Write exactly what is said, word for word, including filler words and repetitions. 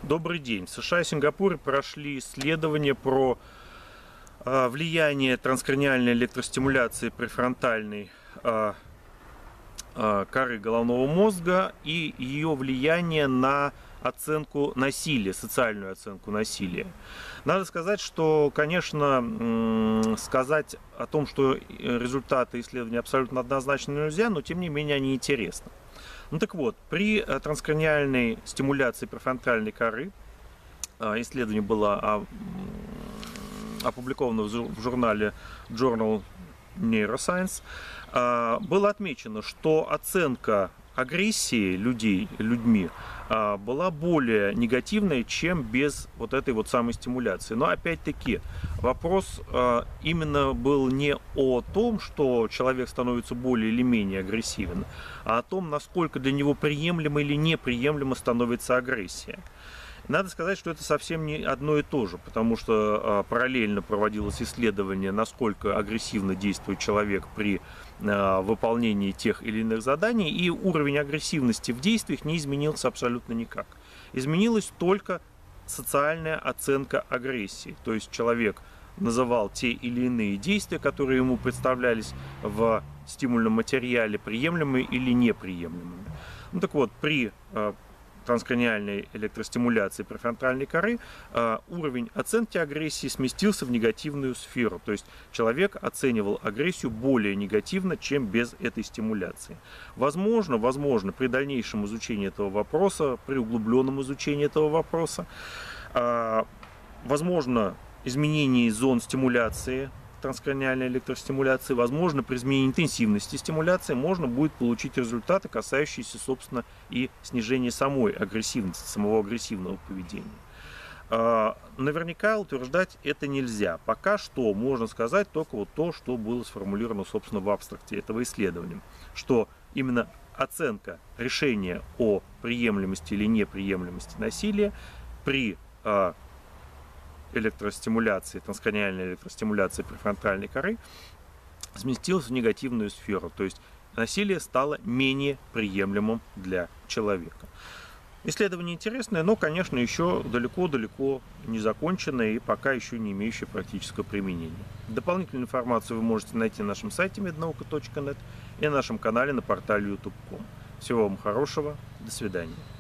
Добрый день. В США и Сингапуре прошли исследования про э, влияние транскраниальной электростимуляции префронтальной э, э, коры головного мозга и ее влияние на оценку насилия, социальную оценку насилия. Надо сказать, что, конечно, сказать о том, что результаты исследования абсолютно однозначно нельзя, но тем не менее они интересны. Ну так вот, при транскраниальной стимуляции префронтальной коры, исследование было опубликовано в журнале Journal Neuroscience, было отмечено, что оценка агрессии людей, людьми была более негативной, чем без вот этой вот самой стимуляции. Но опять-таки вопрос именно был не о том, что человек становится более или менее агрессивен, а о том, насколько для него приемлемо или неприемлемо становится агрессия. Надо сказать, что это совсем не одно и то же, потому что параллельно проводилось исследование, насколько агрессивно действует человек при выполнении тех или иных заданий, и уровень агрессивности в действиях не изменился абсолютно никак. Изменилась только социальная оценка агрессии, то есть человек называл те или иные действия, которые ему представлялись в стимульном материале, приемлемыми или неприемлемыми. Ну так вот, при транскраниальной электростимуляции префронтальной коры э, уровень оценки агрессии сместился в негативную сферу. То есть человек оценивал агрессию более негативно, чем без этой стимуляции. Возможно, возможно, при дальнейшем изучении этого вопроса, при углубленном изучении этого вопроса, э, возможно изменение зон стимуляции, транскраниальной электростимуляции, возможно, при изменении интенсивности стимуляции можно будет получить результаты, касающиеся, собственно, и снижения самой агрессивности, самого агрессивного поведения. Наверняка утверждать это нельзя. Пока что можно сказать только вот то, что было сформулировано, собственно, в абстракте этого исследования, что именно оценка решения о приемлемости или неприемлемости насилия при электростимуляции, транскраниальной электростимуляции префронтальной коры сместилась в негативную сферу, то есть насилие стало менее приемлемым для человека. Исследование интересное, но, конечно, еще далеко-далеко не законченное и пока еще не имеющее практического применения. Дополнительную информацию вы можете найти на нашем сайте меднаука точка нет и на нашем канале на портале ютуб точка ком. Всего вам хорошего, до свидания.